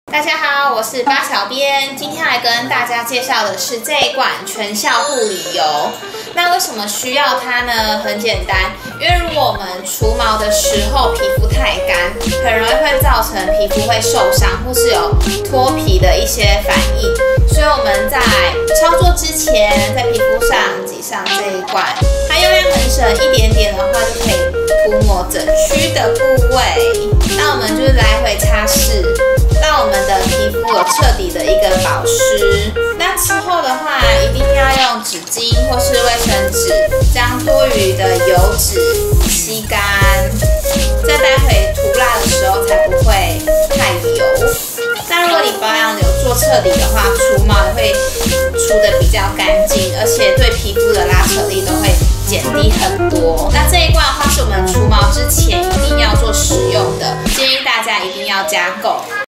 大家好，我是八小编，今天来跟大家介绍的是这一罐全效护理油。那为什么需要它呢？很简单，因为如果我们除毛的时候皮肤太干，很容易会造成皮肤会受伤，或是有脱皮的一些反应。所以我们在操作之前，在皮肤上挤上这一罐，它用量很省，一点点的话就可以涂抹整区的部位。那我们就是来回擦拭，让我们的皮肤有彻底的一个保湿。那之后的话，一定要用纸巾或是卫生纸将多余的油脂吸干，这待会涂蜡的时候才不会太油。那如果你保养有做彻底的话，除毛也会除得比较干净，而且对皮肤的拉扯力都会减低很多。那这一罐的话是我们除毛之前一定要做使用的，建议大家一定要加购。